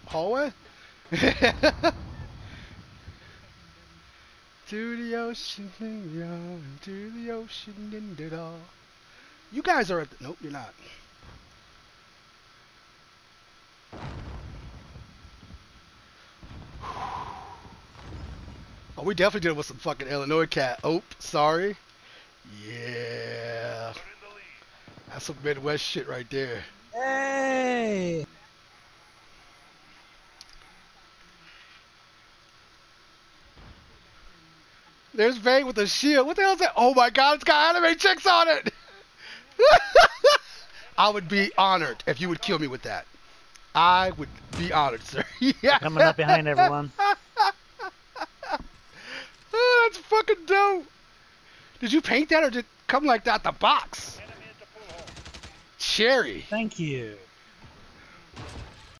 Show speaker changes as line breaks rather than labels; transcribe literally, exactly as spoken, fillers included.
hallway? To the ocean and beyond, to the ocean and it all. You guys are at the, nope, you're not. Oh, we definitely dealing with some fucking Illinois cat. Oh, sorry. Yeah. That's some Midwest shit right there.
Hey!
There's Vane with a shield. What the hell is that? Oh my god, it's got anime chicks on it! I would be honored if you would kill me with that. I would be honored, sir. Yeah.
Coming up behind everyone.
Oh, that's fucking dope. Did you paint that or did it come like that? The box. Cherry.
Thank you.